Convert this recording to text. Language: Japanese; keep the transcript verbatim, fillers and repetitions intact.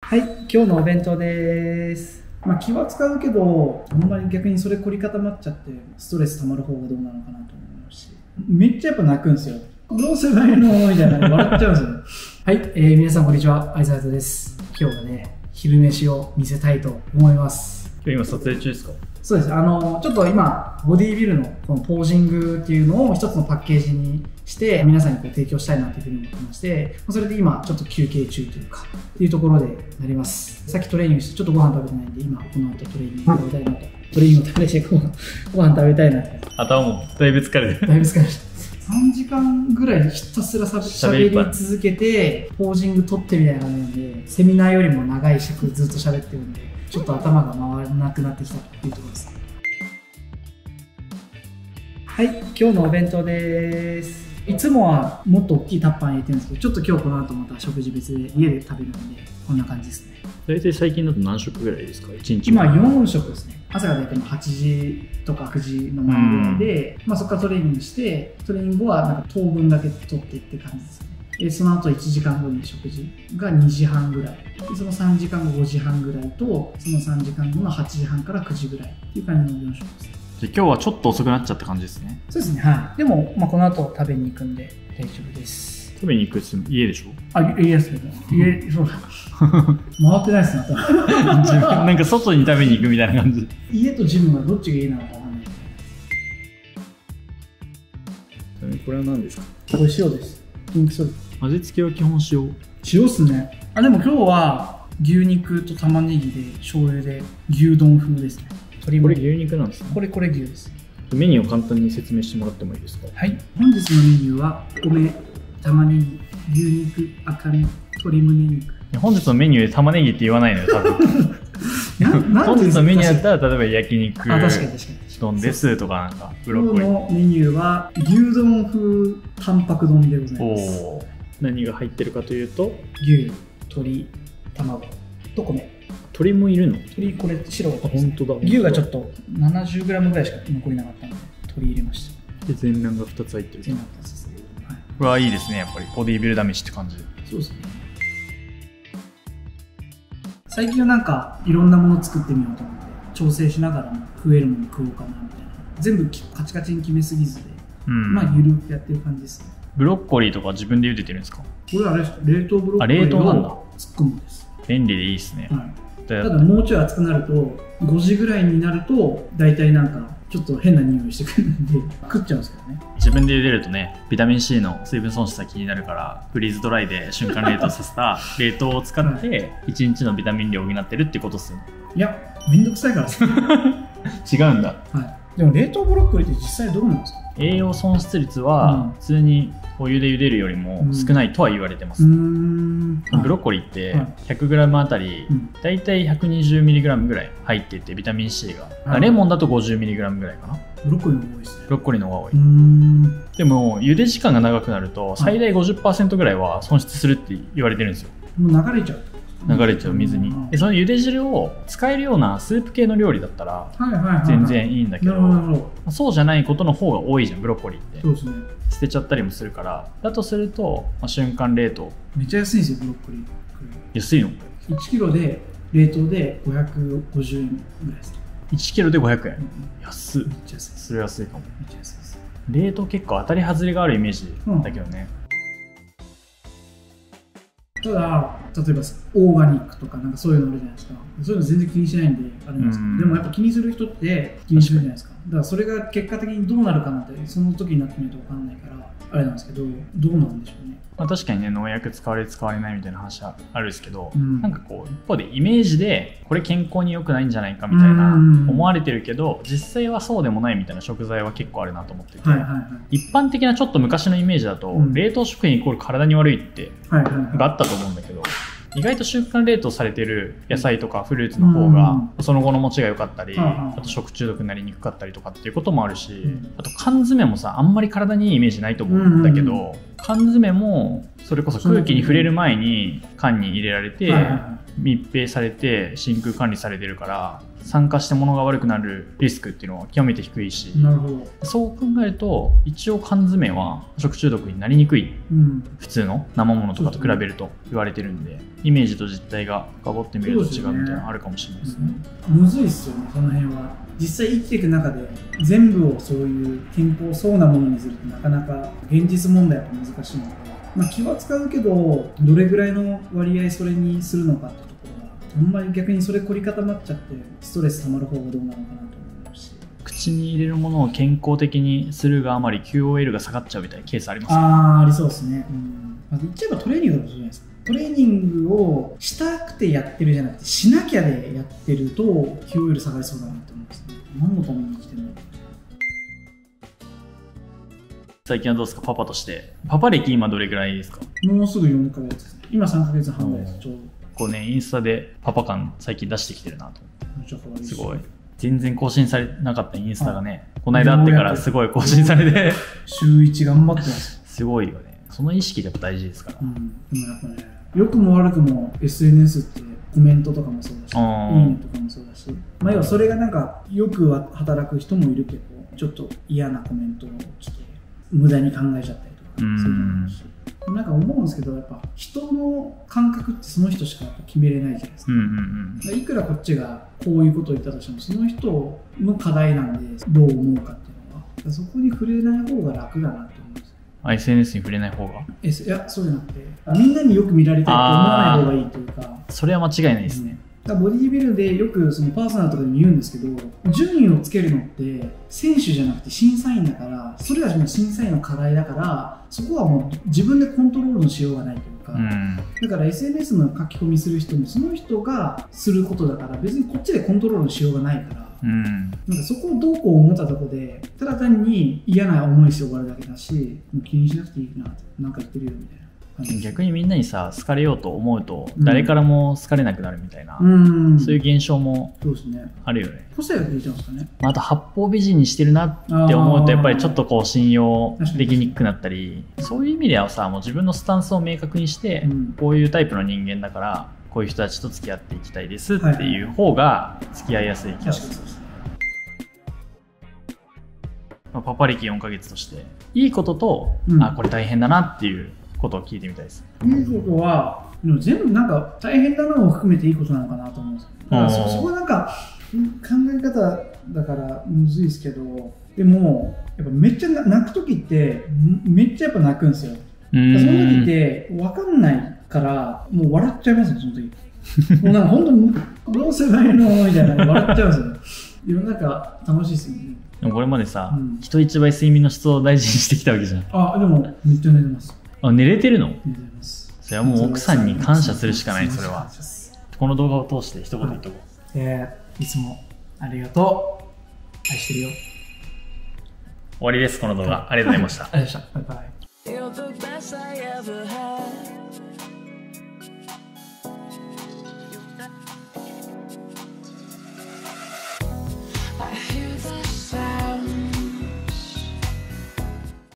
はい、今日のお弁当です。まあ、気は使うけど、あんまり逆にそれ凝り固まっちゃって、ストレス溜まる方がどうなのかなと思いますし、めっちゃやっぱ泣くんですよ。どうすればいいのみたいな、笑っちゃうんですよ。はい、えー、皆さんこんにちは、アイザートです。今日はね、昼飯を見せたいと思います。 今日今撮影中ですか？ そうです。あの、ちょっと今、ボディービルのこのポージングっていうのを一つのパッケージにして、皆さんにこう提供したいなというふうに思ってまして、それで今、ちょっと休憩中というか、っていうところでなります。さっきトレーニングして、ちょっとご飯食べてないんで、今、この後トレーニング食べたいなと。トレーニングを食べして、ご飯、ご飯食べたいなと。 頭もだいぶ疲れてる。 だいぶ疲れました。さんじかんぐらいひたすらしゃべり続けて、ポージング撮ってみたいな感じなんで、セミナーよりも長い尺ずっと喋ってるんで、ちょっと頭が回らなくなってきたというところです。はい、今日のお弁当です。いつもはもっと大きいタッパーに入れてるんですけど、ちょっと今日この後また食事別で家で食べるんで、こんな感じですね。 大体最近だと何食ぐらいですか？いちにち今よん食ですね。朝が大体はちじとかくじの前ぐらいで、まあ、そこからトレーニングして、トレーニング後はなんか糖分だけ取っていって感じですね。でその後いちじかんごに食事がにじはんぐらいで、そのさんじかんごごじはんぐらいと、そのさんじかんごのはちじはんからくじぐらいっていう感じのよん食ですね。 じゃあ今日はちょっと遅くなっちゃった感じですね。 そうですね、はい。でも、まあ、この後食べに行くんで大丈夫です。 食べに行くって家でしょ？ あ、家ですけど、家、そうだ。回ってないですね、 なんか外に食べに行くみたいな感じ。 家とジムはどっちが家なのかわかんない。 これは何ですか？ これ塩です。ピンクソルト。 味付けは基本塩。 塩っすね。あ、でも今日は牛肉と玉ねぎで醤油で牛丼風ですね。 これ牛肉なんですね。 これこれ牛です。 メニューを簡単に説明してもらってもいいですか？ はい。本日のメニューは米、玉ねぎ、牛肉、赤身、鶏胸肉。 本日のメニューで玉ねぎって言わないのよ、多分。本日のメニューだったら、例えば焼肉丼ですとか、なんかブロッコリー。 今日のメニューは牛丼風タンパク丼でございます。 お何が入ってるかというと、 牛、鶏、卵と米。 鶏もいるの？ 鶏、これ白が本当だ。 牛がちょっと ななじゅうグラム ぐらいしか残りなかったので鶏入れました。 で全卵がふたつ入ってる。 全卵ふたつです、はい、 これはいいですね。やっぱりボディービル試しって感じで。 そうですね。最近はなんかいろんなもの作ってみようと思って調整しながらも食えるもの食おうかなみたいな、全部カチカチに決めすぎずで、うん、まあゆるくやってる感じですね。 ブロッコリーとか自分で茹でてるんですか？ これあれ冷凍ブロッコリーを突っ込むんです。 便利でいいですね、 はい、ただもうちょい熱くなるとごじぐらいになると大体なんかちょっと変な匂いしてくるんで食っちゃうんですけどね。 自分で茹でるとね、ビタミン C の水分損失が気になるからフリーズドライで瞬間冷凍させた冷凍を使っていちにちのビタミン量を補ってるってことっすよね。 いや、めんどくさいからですね。 違うんだ、 はい、でも冷凍ブロッコリーって実際どうなんですか？ 栄養損失率は普通にお湯で茹でるよりも少ないとは言われてます、うん、ブロッコリーって ひゃくグラム あたりだいたい ひゃくにじゅうミリグラム ぐらい入っていて、ビタミン C が、はい、レモンだと ごじゅうミリグラム ぐらいかな。 ブロッコリーの方が多いですね。 ブロッコリーの方が多い。うーんでも茹で時間が長くなると最大 ごじゅっパーセント ぐらいは損失するって言われてるんですよ。 もう流れちゃう流れちゃう水に。でその茹で汁を使えるようなスープ系の料理だったら全然いいんだけど、そうじゃないことの方が多いじゃん、ブロッコリーって。 そうですね。 捨てちゃったりもするから、だとすると、まあ、瞬間冷凍。 めっちゃ安いんですよ、ブロッコリー。 安いの？ いちキロで冷凍でごひゃくごじゅうえんぐらいです。 いちキロでごひゃくえん、うん、安っ。 めっちゃ安い。 それ安いかも。 めっちゃ安いです。 冷凍結構当たり外れがあるイメージだけどね、 うん、ただ例えばオーガニックとかなんかそういうのあるじゃないですか。そういうの全然気にしないんであれなんですけど、でもやっぱ気にする人って気にするじゃないですか。だからそれが結果的にどうなるかなってその時になってみると分かんないからあれなんですけど、どうなんでしょうね。まあ、 確かにね、農薬使われ使われないみたいな話はあるんですけど、うん、なんかこう一方でイメージでこれ健康に良くないんじゃないかみたいな思われてるけど、実際はそうでもないみたいな食材は結構あるなと思ってて、はいはいはい、一般的なちょっと昔のイメージだと、うん、冷凍食品イコール体に悪いってがあったと思うんだけど、意外と瞬間冷凍されてる野菜とかフルーツの方がその後の持ちが良かったり、うん、あと食中毒になりにくかったりとかっていうこともあるし、うん、あと缶詰もさ、あんまり体にいいイメージないと思うんだけど、うん、 缶詰もそれこそ空気に触れる前に缶に入れられて密閉されて真空管理されてるから、酸化して物が悪くなるリスクっていうのは極めて低いし、 なるほど。 そう考えると一応缶詰は食中毒になりにくい、うん、普通の生ものとかと比べると言われてるんで、イメージと実態が深掘ってみると違うみたいなのあるかもしれないですね。 うん、むずいっすよね、その辺は。実際生きていく中で全部をそういう健康そうなものにするってなかなか現実問題は難しいので、まあ、気は使うけどどれぐらいの割合それにするのかってところはあんまり逆にそれ凝り固まっちゃってストレス溜まる方がどうなのかなと思うし、 口に入れるものを健康的にするがあまり キューオーエル が下がっちゃうみたいなケースありますか？ ああ、ありそうですね。うん、まあ、言っちゃえばトレーニングだとするじゃないですか。トレーニングをしたくてやってるじゃなくてしなきゃでやってると キューオーエル 下がりそうだなって思うんですね。何のために生きてるの？ 最近はどうですか、パパとして。パパ歴今どれぐらいですか？ もうすぐよんかげつですね。今さんかげつはんぐらいです。ちょうどこうね、インスタでパパ感最近出してきてるなと思って。すごい。全然更新されなかったインスタがね、この間会ってからすごい更新されて週いち頑張ってます。 すごいよね。その意識がやっぱ大事ですから。うん、 でもやっぱね、良くも悪くも エスエヌエス ってコメントとかもそうだし、いいねとかもそうだし、まあ、要はそれがなんかよく働く人もいるけど、ちょっと嫌なコメントを来て無駄に考えちゃったりとかすると思うし、なんか思うんですけど、やっぱ人の感覚ってその人しかやっぱ決めれないじゃないですか。うんうんうん、いくらこっちがこういうことを言ったとしてもその人の課題なんでどう思うかっていうのは、そこに触れない方が楽だなって思うんですよ。 エスエヌエス に触れない方が、 いや、そうじゃなくて、みんなによく見られたいって思わない方がいいというか。 それは間違いないですね。 うん、ボディービルでよくそのパーソナルとかでも言うんですけど、順位をつけるのって選手じゃなくて審査員だから、それがもう審査員の課題だから、そこはもう自分でコントロールのしようがないというか、うん、だから エスエヌエス の書き込みする人もその人がすることだから、別にこっちでコントロールのしようがないから、うん、なんかそこをどうこう思ったところでただ単に嫌な思いして終わるだけだし、もう気にしなくていいなって、なんか言ってるよみたいな。 逆にみんなにさ好かれようと思うと誰からも好かれなくなるみたいな、うん、そういう現象もあるよね。 個性が出てますかね。 あと八方美人にしてるなって思うとやっぱりちょっとこう信用できにくくなったり、そういう意味ではさ、もう自分のスタンスを明確にして、うん、こういうタイプの人間だからこういう人たちと付き合っていきたいですっていう方が付き合いやすい気がする。まあ、パパ歴よんかげつとしていいことと、うん、あこれ大変だなっていうことを聞いてみたいです。 いいことはでも全部なんか大変だなも含めていいことなのかなと思うんですよ。だから そ, そこなんか考え方だからむずいですけど、でもやっぱめっちゃ泣く時ってめっちゃやっぱ泣くんですよ。その時って分かんないからもう笑っちゃいますね、その時。もうなんか本当にどうすればいいのみたいな笑っちゃうんですよ。世の中楽しいですよね。 でもこれまでさ、うん、人一倍睡眠の質を大事にしてきたわけじゃん。 あ、でもめっちゃ寝てます。 あ、寝れてるの？ 寝てます。 それはもう奥さんに感謝するしかない。それはこの動画を通して一言言っとこう、 はい、えー、いつもありがとう、愛してるよ。 終わりです。この動画、はい、ありがとうございました。 ありがとうございました。バイバイ。I